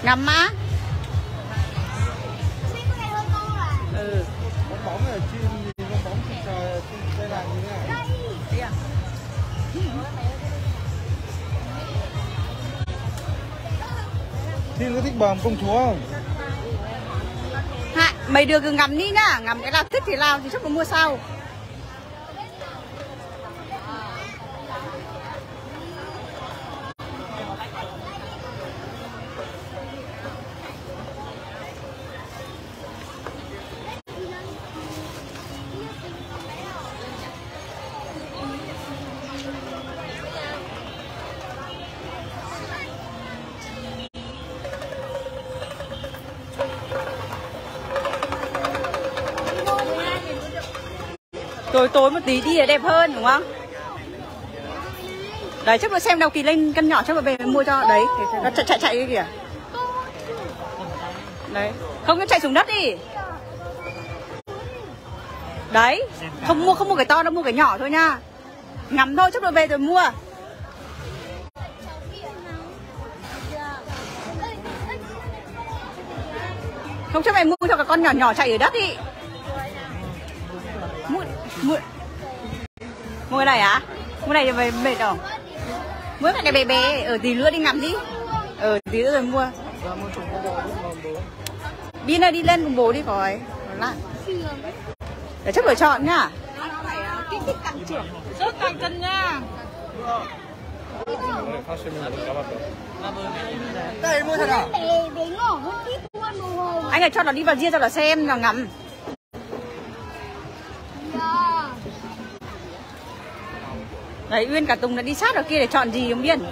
Ngắm á. Ừ. Bóng bóng ở chim gì, bóng bóng trên trời, trên đây là như thế này. Đây à? Thiên có thích bờm công chúa không? Hạ, mấy đứa cứ ngắm đi nhá, ngắm cái nào thích thì nào thì chắc nó mua sau. Tối tối một tí đi là đẹp hơn đúng không? Đấy chắc là xem đầu Kỳ Linh cân nhỏ chắc là về mua cho. Đấy, nó chạy cái kìa. Đấy, không nó chạy xuống đất đi. Đấy, không mua cái to đâu, mua cái nhỏ thôi nha. Ngắm thôi chắc là về rồi mua. Không chắc mày mua cho cái con nhỏ nhỏ chạy ở đất đi. Mua cái này á? Mua này về mệt rồi. Mua cái bé bé, ở tí nữa đi ngắm đi. Tí nữa rồi mua. Bin ơi đi lên cùng bố đi khỏi. Để chắc phải chọn nhá. Kích thích tăng trưởng, sốt tăng cân nha. Đây mua thật à? Anh ơi cho nó đi vào ria cho nó xem nó ngắm. Đấy Uyên cả Tùng đã đi sát ở kia để chọn gì không biết.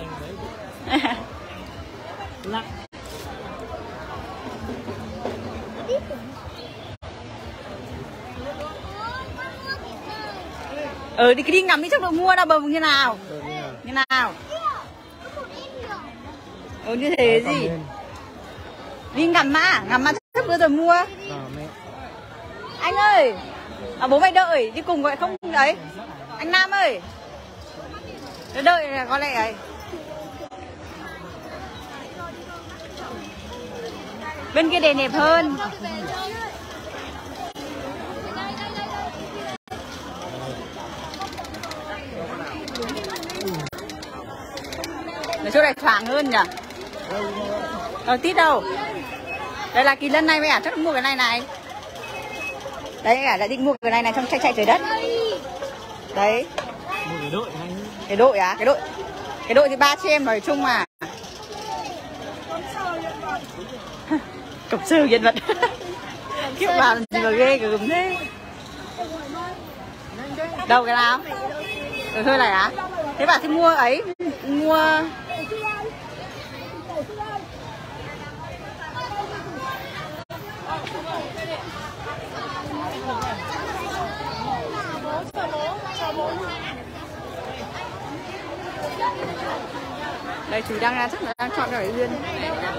Đi ngắm đi chắc được mua đâu bờ như nào. Như nào? Như thế gì? Đi ngắm mà chắc bữa rồi mua. Anh ơi, bố mày đợi đi cùng vậy không đấy? Anh Nam ơi, đợi có lẽ ấy. Bên kia đèn đẹp hơn. Ở chỗ này thoáng hơn nhỉ? Tít đâu? Đây là Kỳ Lân này mày à? Chắc là mua cái này. Đấy cả đã định mua cái này trong chạy trời đất. Đấy. Mua cái đội hay? Cái đội á? Cái đội thì 3 chị em nói chung mà. Cổng sư nhân vật. Kiếp vào gì mà ghê gớm thế. Đâu cái nào? Thôi này á? Thế bảo thì mua ấy, mua đây chú đang chắc là đang chọn rồi Uyên.